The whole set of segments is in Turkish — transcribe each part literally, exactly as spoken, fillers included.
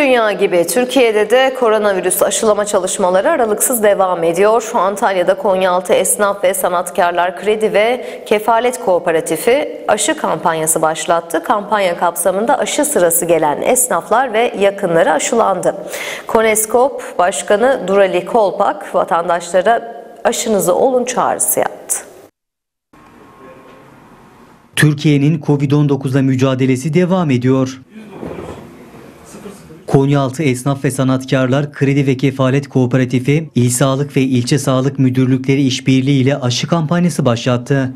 dünya gibi Türkiye'de de koronavirüs aşılama çalışmaları aralıksız devam ediyor. Antalya'da Konyaaltı Esnaf ve Sanatkarlar Kredi ve Kefalet Kooperatifi aşı kampanyası başlattı. Kampanya kapsamında aşı sırası gelen esnaflar ve yakınları aşılandı. Koneskop Başkanı Durali Kolpak vatandaşlara aşınızı olun çağrısı yaptı. Türkiye'nin Covid on dokuzla mücadelesi devam ediyor. Konyaaltı Esnaf ve Sanatkarlar Kredi ve Kefalet Kooperatifi, İl Sağlık ve İlçe Sağlık Müdürlükleri işbirliği ile aşı kampanyası başlattı.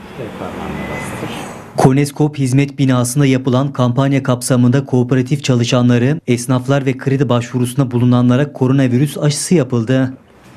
Koneskop hizmet binasında yapılan kampanya kapsamında kooperatif çalışanları, esnaflar ve kredi başvurusunda bulunanlara koronavirüs aşısı yapıldı.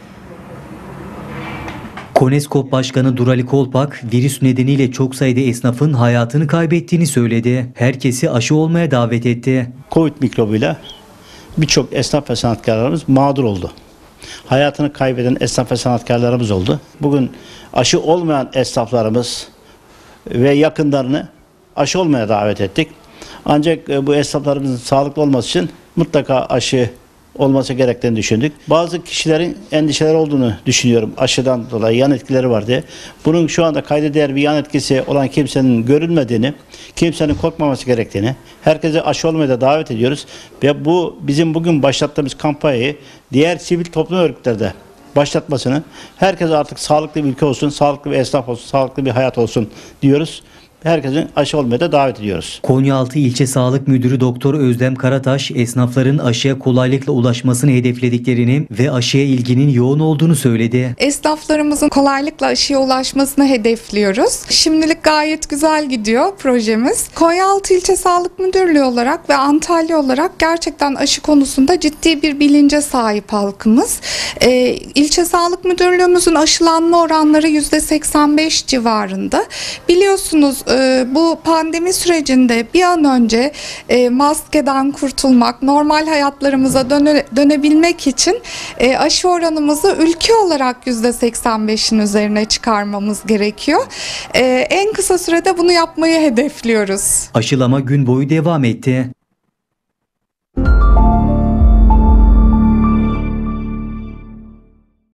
Koneskop Başkanı Durali Kolpak, virüs nedeniyle çok sayıda esnafın hayatını kaybettiğini söyledi. Herkesi aşı olmaya davet etti. Covid mikrobuyla birçok esnaf ve sanatkarlarımız mağdur oldu. Hayatını kaybeden esnaf ve sanatkarlarımız oldu. Bugün aşı olmayan esnaflarımız ve yakınlarını aşı olmaya davet ettik. Ancak bu esnaflarımızın sağlıklı olması için mutlaka aşı olması gerektiğini düşündük. Bazı kişilerin endişeleri olduğunu düşünüyorum aşıdan dolayı, yan etkileri var diye. Bunun şu anda kayda değer bir yan etkisi olan kimsenin görülmediğini, kimsenin korkmaması gerektiğini, herkese aşı olmaya da davet ediyoruz. Ve bu bizim bugün başlattığımız kampanyayı diğer sivil toplum örgütlerde başlatmasını, herkes artık sağlıklı bir ülke olsun, sağlıklı bir esnaf olsun, sağlıklı bir hayat olsun diyoruz. Herkesin aşı olmaya da davet ediyoruz. Konyaaltı İlçe Sağlık Müdürü Doktor Özlem Karataş, esnafların aşıya kolaylıkla ulaşmasını hedeflediklerini ve aşıya ilginin yoğun olduğunu söyledi. Esnaflarımızın kolaylıkla aşıya ulaşmasını hedefliyoruz. Şimdilik gayet güzel gidiyor projemiz. Konyaaltı İlçe Sağlık Müdürlüğü olarak ve Antalya olarak gerçekten aşı konusunda ciddi bir bilince sahip halkımız. Ee, İlçe Sağlık Müdürlüğümüzün aşılanma oranları yüzde seksen beş civarında. Biliyorsunuz bu pandemi sürecinde bir an önce maskeden kurtulmak, normal hayatlarımıza döne, dönebilmek için aşı oranımızı ülke olarak yüzde seksen beşin üzerine çıkarmamız gerekiyor. En kısa sürede bunu yapmayı hedefliyoruz. Aşılama gün boyu devam etti.